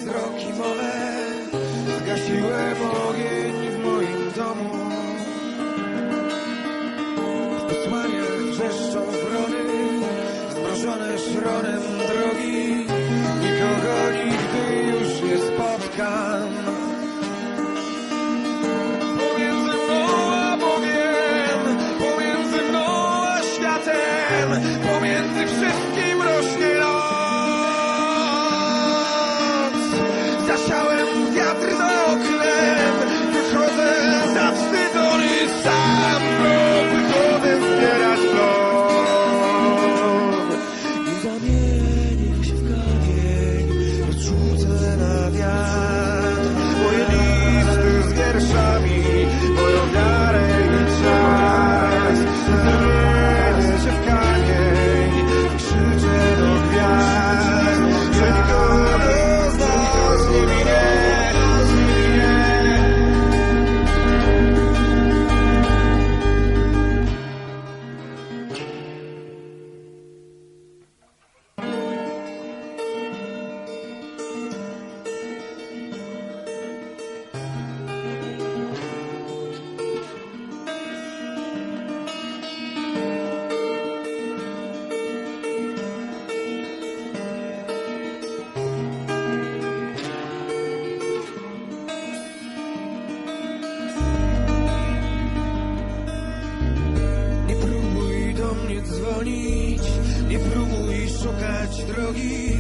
wzrok i mowę. Zgasiłem ogień w moim domu. W posłaniach wrzeszczą wrony, zmrożone szronem drogi. Nikogo nigdy już nie spotkam. Pomiędzy mną a Bogiem, pomiędzy mną a światem, pomiędzy wszystkim rośnie noc. Zasiałem wiatr za oknem, wychodzę za wstydony sam, wychodzę zbierać plon. I zamienię się w kamień, rozrzucę na wiatr moje listy z wierszami, moją wiarę i czas. Zamienię się w kamień, krzyczę do gwiazd, że nikogo z nas nie minie. Nie próbuj do mnie dzwonić, nie próbuj szukać drogi.